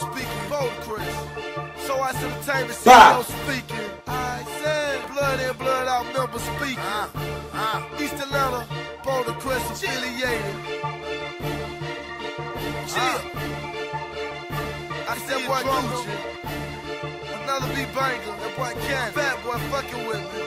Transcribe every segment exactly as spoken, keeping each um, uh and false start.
speaking, Boldcrest. So I Entertainment C E O speaking. I said, blood in, blood out member speaking. Uh, uh. East Atlanta, Boldcrest affiliated. Chill. Uh. I said, boy, Gucci. Another B-Banger, that boy Ken. Fat boy fucking with me.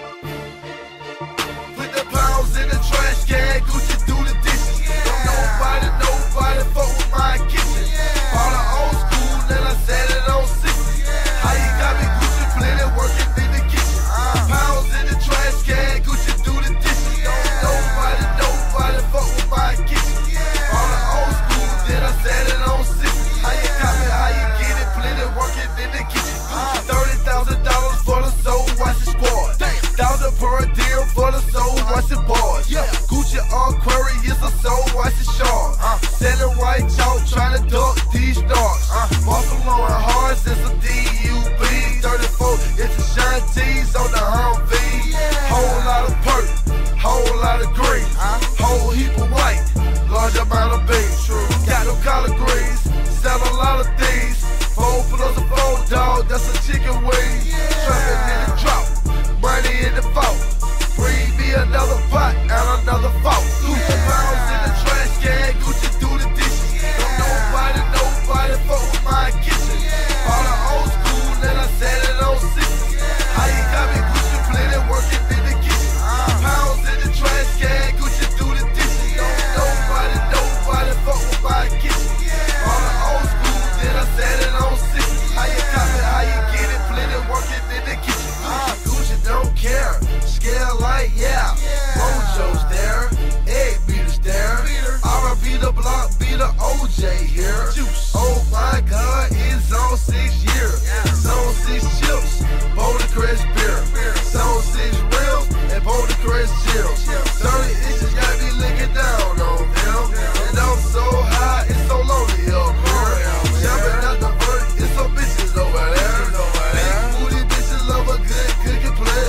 Put the pounds in the trash can, Gucci do the dishes. Yeah. Don't nobody, nobody fuck with my kitchen. Yeah. All the old school, then I set it on sixty. Yeah. How you got me Gucci plenty working in the kitchen. Uh. Pounds in the trash can, Gucci do the dishes. Yeah. Don't nobody, nobody fuck with my kitchen. Yeah. All the old school, then I set it on sixty. How you got me, how you get it, plenty working in the kitchen. Uh. thirty thousand dollars for the soul, watch the squad. Thousand per deal for the soul, watch the bars. Yeah. Gucci Aquarius, a soul, watch the shark. Uh. Selling white chalk, trying to duck these stars. Uh. Barcelona hard since a D U B. thirty-four, it's a Shanties on the Humvee. Yeah. Whole lot of perk, whole lot of green. Uh. Whole heap of white, large amount of beans. True. Got no collard greens, sell a lot of things. Four plus a four dog, that's a chicken wing. Yeah. Trapping in the drop, money in the vault. Bring me another pot and another vault. Gucci yeah. Pounds in the trash can, Gucci do the dishes. Yeah. Don't nobody, nobody fuck with my kitchen. Yeah. All the old school, then I set it on sixty. Yeah. How you got me Gucci plenty working in the kitchen. Uh. Pounds in the trash can, Gucci do the dishes. Yeah. Don't nobody, nobody fuck with my kitchen. Yeah. All the old school, then I set it on sixty. How you got me, how you get it, plenty working in the kitchen. Uh. Gucci don't care. Scale like, yeah, yeah. Mojo's there, egg beaters there. R and B the block, be the O J here. Juice. Oh my God, it's on six years. Yeah. Zone six chips, Boldcrest beer. beer. Zone six reels and Boldcrest chills. thirty inches got me licking down on them. Yeah. And I'm so high, it's so lonely up here. Yeah. Jumping out the vert, it's some bitches over there. Big booty bitches love a good cookie player.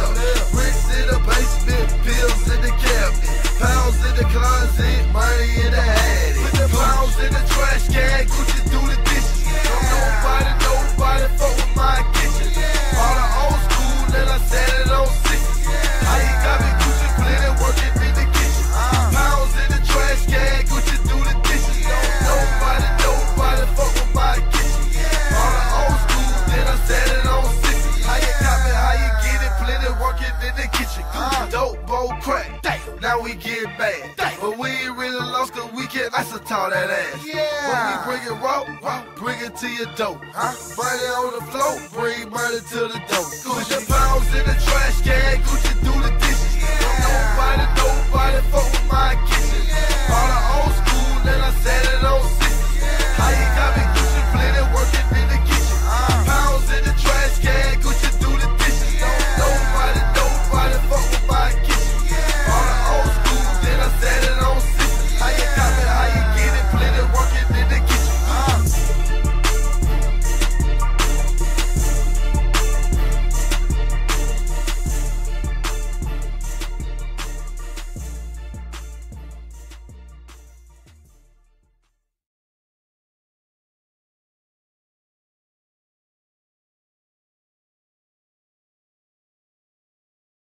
Basement, pills in the cabinet, pounds in the closet, money in the attic. Put the pounds in the trash can, Gucci do the dishes. Yeah. Don't nobody, nobody fuck with my kitchen. Yeah. All the old school, then I set it on sixty. Yeah. How you got me Gucci plenty working in the kitchen. Uh. Pounds in the trash can, Gucci do the dishes. Yeah. Don't nobody, nobody fuck with my kitchen. Yeah. All the old school, then I set it on sixty. How you got me, how you get it, plenty working in the kitchen. Dope, bold crack, damn. Now we get bad, damn. But we ain't really lost cause we can isotol that ass. Yeah. When we bring it raw, raw, bring it to your dope. Huh? Money on the floor, bring money to the dope. Gucci pounds in the trash can, Gucci do the dishes. Yeah. Don't nobody, nobody fuck with my kitchen. Yeah. All the old school, then I said